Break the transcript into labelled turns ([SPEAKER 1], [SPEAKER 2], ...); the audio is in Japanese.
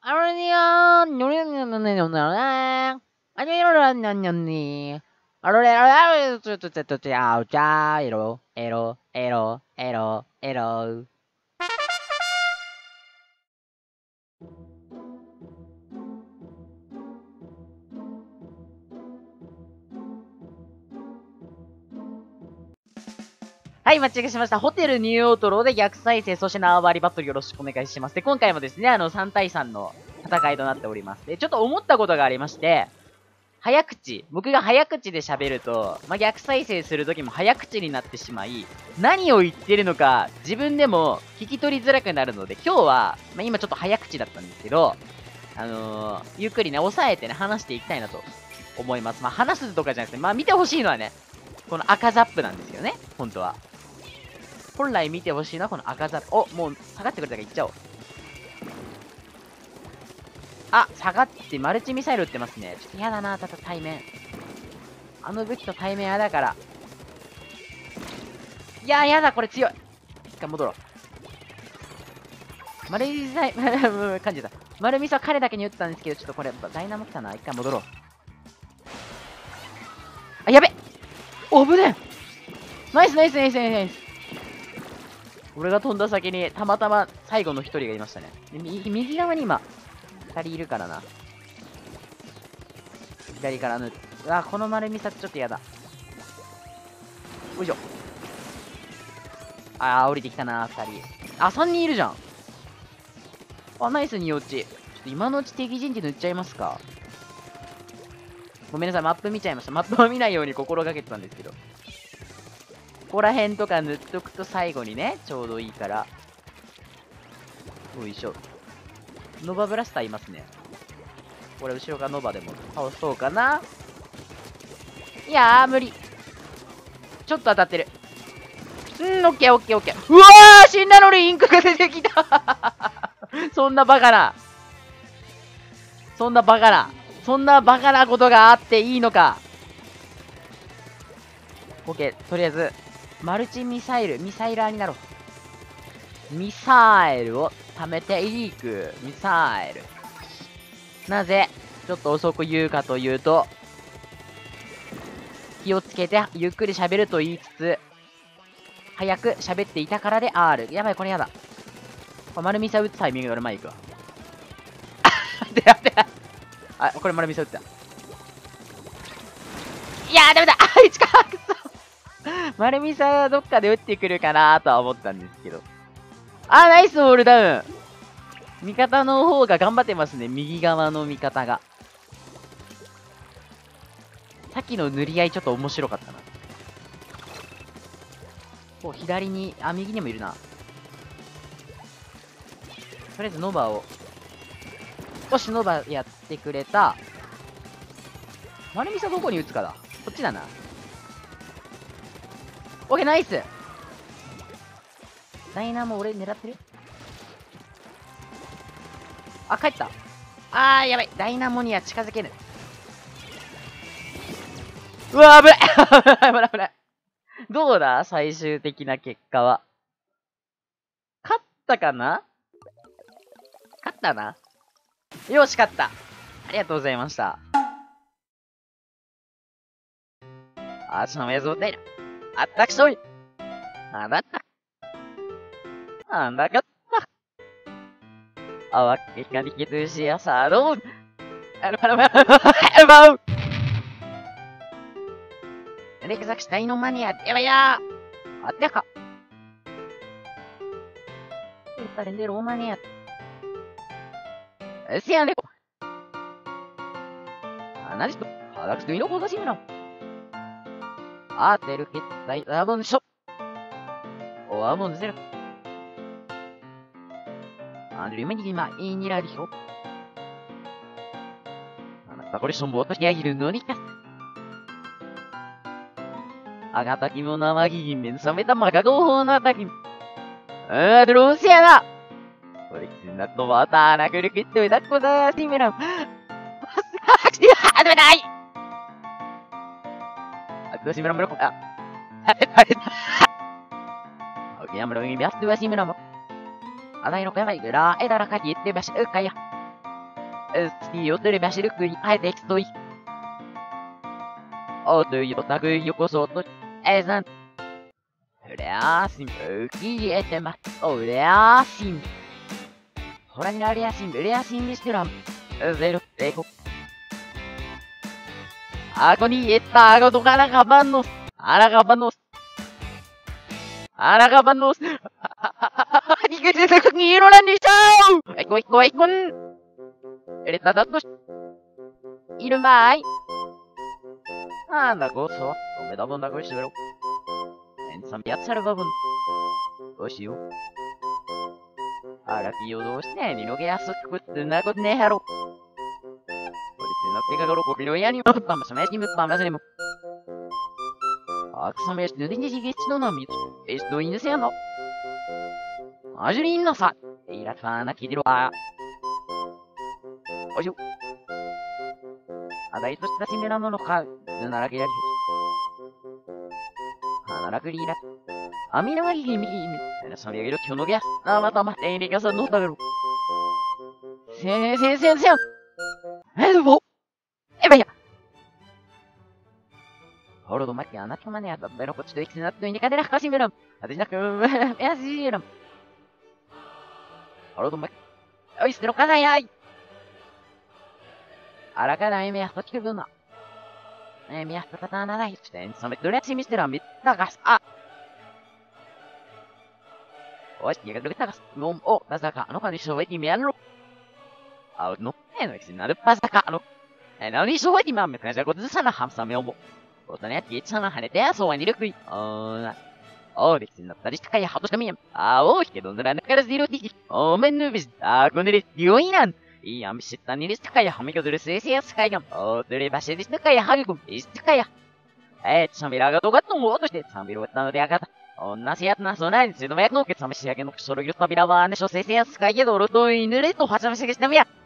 [SPEAKER 1] 아로니야, 노래는 아니로라냐냐니. 아로레라, 짜, 에로. はい、間違えしました。ホテルニューオートローで逆再生、そして縄張りバトルよろしくお願いします。で、今回もですね、3対3の戦いとなっております。で、ちょっと思ったことがありまして、僕が早口で喋ると、逆再生するときも早口になってしまい、何を言ってるのか自分でも聞き取りづらくなるので、今日は、今ちょっと早口だったんですけど、ゆっくりね、抑えてね、話していきたいなと思います。話すとかじゃなくて、見てほしいのはね、この赤ザップなんですよね、本当は。本来見てほしいのはこの赤ザップ。お、もう下がってくれたから行っちゃおう。あ、下がってマルチミサイル撃ってますね。ちょっと嫌だな、対面。あの武器と対面嫌だから。いやー、嫌だ、これ強い。一回戻ろう。マルミサイル、感じた。マルミサは彼だけに撃ったんですけど、ちょっとこれ、ダイナモ来たな。一回戻ろう。あ、やべおぶねナイス。俺が飛んだ先に、たまたま最後の一人がいましたね。右側に今、二人いるからな。左からうわ、この丸見さちょっとやだ。よいしょ。降りてきたな、二人。三人いるじゃん。ナイスに落ち。ちょっと今のうち敵陣地塗っちゃいますか。ごめんなさい、マップ見ちゃいました。マップを見ないように心がけてたんですけど。ここら辺とか塗っとくと最後にね、ちょうどいいから。よいしょ。ノバブラスターいますね。これ後ろからノバでも倒そうかな。いやー、無理。ちょっと当たってる。オッケー。うわー、死んだのにインクが出てきたそんなバカなことがあっていいのか。オッケー、とりあえず、マルチミサイラーになろう。ミサイルを貯めていく。ミサイル。なぜ、ちょっと遅く言うかというと、気をつけて、ゆっくり喋ると言いつつ、早く喋っていたからで R。やばい、これやだ。丸ミサ打つタイミングで俺前行くわ。待って。これ丸ミサ打った。いやー、ダメだ1かくそ丸ミサどっかで打ってくるかなとは思ったんですけど。ナイスオールダウン。味方の方が頑張ってますね。右側の味方が。さっきの塗り合いちょっと面白かったな。左に、右にもいるな。とりあえずノバを。よし、ノバやってくれた。丸みさどこに打つかだ。こっちだな。オッケー、ナイス。ダイナも俺狙ってる。帰った。やばい。ダイナモには近づけぬ。うわ、危ない。どうだ最終的な結果は。勝ったかな。勝ったな。よし、勝った。ありがとうございました。ちょっと映像で、あったくそい。なんだかった。わっけかりきつしやさろう。レクザクシタイのマニア、やばいやー。あってか。Prendere una maniera. Sì, andiamo. Analisiと、科学と色ほどしむの。当てる決済、文書。おもんぜる。夢に今、いいにらりょ。あなたこれしょんぼうとしているのにか。あがたきもなまぎめんさめたまがごほうなたき。どうせやな。これきつなとまたなくるきってだっこだしめらん。ダメだい。Aku si Meram Oke, yang belum biasa dua si Meram. Ada yang kayak gitu, ada rakah gitu, biasa kayak. 스티오 들이마실 그 하이텍스토이 어두요 다그요 고소도 에산 레아심 여기에테마 레아심 호라니라 레아심 미스트람ゼロゼロ아거니 있다 아거도 아라가바노스 아라가바노스 아라가바노스 이게 세상이 일어나니죠 아이고 에레타다토 이름바이 나고소 오메다본다고 시베로 엔삼 야차르바분 도시오 아라피오 도시네 니노게 야스쿠스 나고네 하로 Tiga garo ko pilo yani mo pam sa mes ni pam sa nemo. Aksa mes de ni jigi tsuno na mi. Es do in se no. Ajuri no sa. Ira fana kidiro a. Ojo. Adai to sta simera no ka nara ke yari. Nara krira. Amina wa himi himi. Era sa mi gero kyono ge. Mata mata ni ga sa no ta garo. Se. Hello. vaya. Hordo makiana que maneira, pero pode ter que ser na cadeira assim mesmo. Até já que é assim mesmo. Hordo mak. Oi, se trocar ai. Ara cara me acho que não. Me acho que tá nada isso. Tem só me dura assim mister ambit. Da gas. Oi, chega do gas. Não, das da cara, não pode chover de meano. No, não existe nada para sacar, não. Não isso vai de mamãe, mas agora você não hamsa meu. Você nem aqui está na hanete, só vai ir aqui. Desse não tá de cair rápido também. Que não dá na cara zero de. Menos, quando ele deu inan. E a missa tá nisso cair, amigo do se se cair. Dele vai ser isso cair, amigo. Isso cair. Samiraがどがともとしてサンビロったのであがた。同じやつなそないですのめのけさめしやけのそろゆたびらはね、しょせせやすかいけどろといぬれとはちゃめしげしてみや。